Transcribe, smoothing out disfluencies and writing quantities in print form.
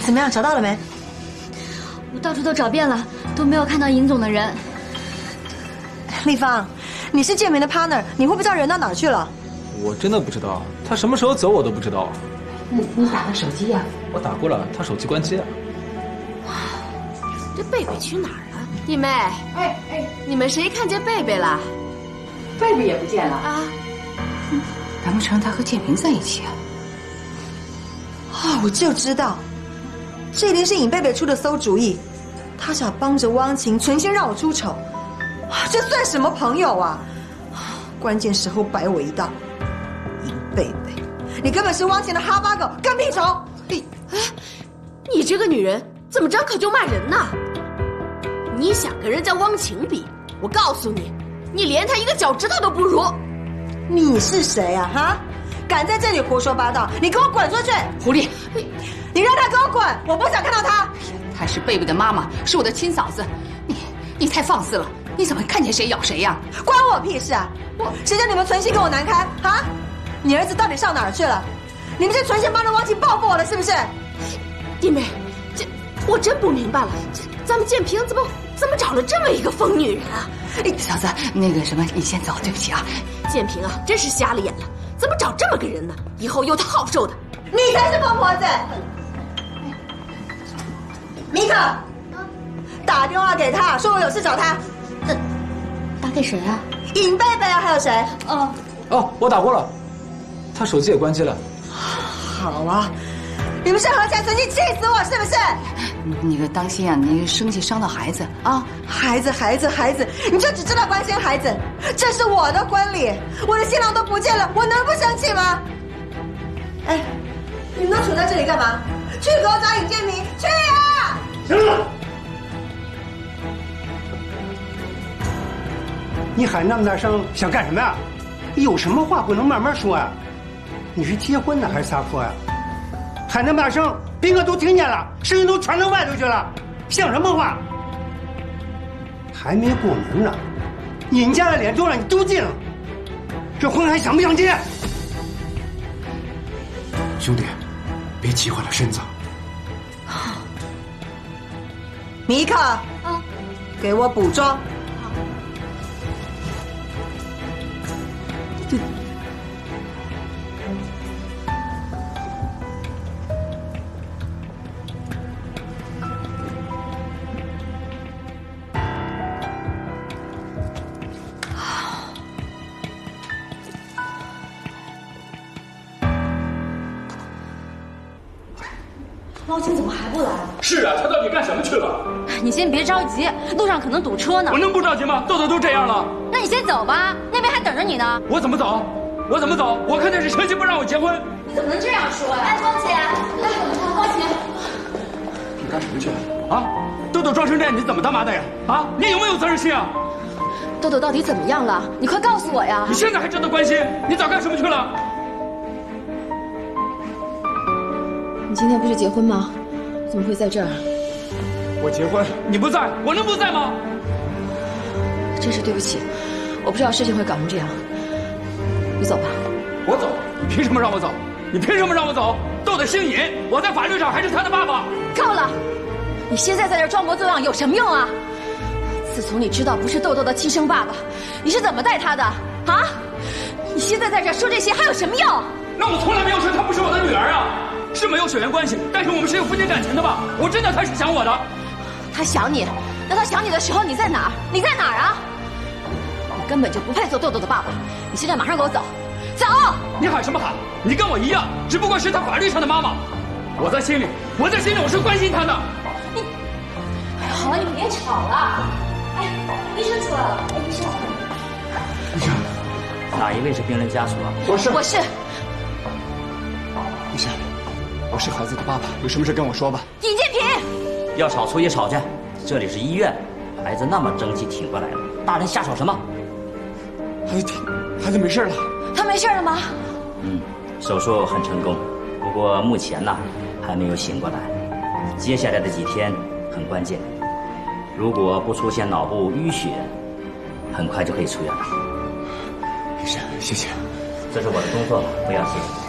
怎么样，找到了没？ 我到处都找遍了，都没有看到尹总的人。 丽芳，你是建明的 partner， 你会不知道人到哪儿去了？ 我真的不知道，他什么时候走我都不知道。 你打个手机呀？ 我打过了，他手机关机了。 这贝贝去哪儿了？弟妹，哎，你们谁看见贝贝了？ 贝贝也不见了啊？ 难不成他和建平在一起啊？ 我就知道，这一定是尹贝贝出的馊主意，他想帮着汪晴存心让我出丑，这算什么朋友啊？关键时候摆我一道，尹贝贝，你根本是汪晴的哈巴狗，跟屁虫！ 你这个女人怎么张口就骂人呢？你想跟人家汪晴比，我告诉你，你连她一个脚趾头都不如。 你是谁啊？哈！敢在这里胡说八道，你给我滚出去！ 狐狸， 你让他给我滚！我不想看到他。 她是贝贝的妈妈，是我的亲嫂子。你太放肆了！你怎么看见谁咬谁呀？ 关我屁事啊！谁叫你们存心跟我难堪啊？你儿子到底上哪儿去了？你们是存心帮着汪晴报复我了是不是？ 弟妹，我真不明白了，咱们建平怎么找了这么一个疯女人啊？ 嫂子，那个什么，你先走，对不起啊。 建平啊，真是瞎了眼了，怎么找这么个人呢？以后有他好受的。 你才是疯婆子！米可，打电话给他，说我有事找他。 打给谁啊？ 尹贝贝啊，还有谁？ 我打过了，他手机也关机了。 好啊，你们是合起来存心气死我是不是？ 那个当心啊，你生气伤到孩子啊！ 孩子，你就只知道关心孩子，这是我的婚礼，我的新郎都不见了，我能不生气吗？哎，你们都杵在这里干嘛？去给我找尹建明，去呀！ 行了，你喊那么大声，想干什么呀？有什么话不能慢慢说呀？你是结婚呢还是撒泼呀？喊那么大声，宾客都听见了，声音都传到外头去了，像什么话？还没过门呢，尹家的脸都让你丢尽了，这婚还想不想结？ 兄弟，别急坏了身子。 米可，给我补妆。汪晴怎么还不来啊？ 是啊，他到底干什么去了？ 你先别着急，路上可能堵车呢。 我能不着急吗？豆豆都这样了。 那你先走吧，那边还等着你呢。 我怎么走？我看见是陈曦不让我结婚。 你怎么能这样说呀？哎，汪姐，汪姐， 你干什么去了？啊，豆豆装成这样，你怎么他妈的呀？啊，你有没有责任心啊？ 豆豆到底怎么样了？你快告诉我呀！ 你现在还值得关心？你早干什么去了？ 你今天不是结婚吗？怎么会在这儿？ 我结婚，你不在，我能不在吗？ 真是对不起，我不知道事情会搞成这样。你走吧。 我走？你凭什么让我走？你凭什么让我走？豆豆姓尹，我在法律上还是他的爸爸。 够了！你现在在这装模作样有什么用啊？自从你知道不是豆豆的亲生爸爸，你是怎么待他的啊？你现在在这说这些还有什么用？ 那我从来没有说她不是我的女儿啊。是没有血缘关系，但是我们是有夫妻感情的吧？我真的他是想我的。 他想你，那他想你的时候你在哪儿？你在哪儿啊？你根本就不配做豆豆的爸爸。你现在马上给我走，走！ 你喊什么喊？你跟我一样，只不过是他法律上的妈妈。我在心里我是关心他的。 你，哎，好了，你们别吵了。哎，医生出来了。哎，医生。 医生， 哪一位是病人家属啊？ 我是。 医生，我是孩子的爸爸，有什么事跟我说吧。 尹建平， 要吵出去吵去，这里是医院，孩子那么争气挺过来了，大人瞎吵什么？ 孩子没事了。 他没事了吗？ 手术很成功，不过目前呢还没有醒过来，接下来的几天很关键，如果不出现脑部淤血，很快就可以出院了。 医生，谢谢。 这是我的工作了，不要谢。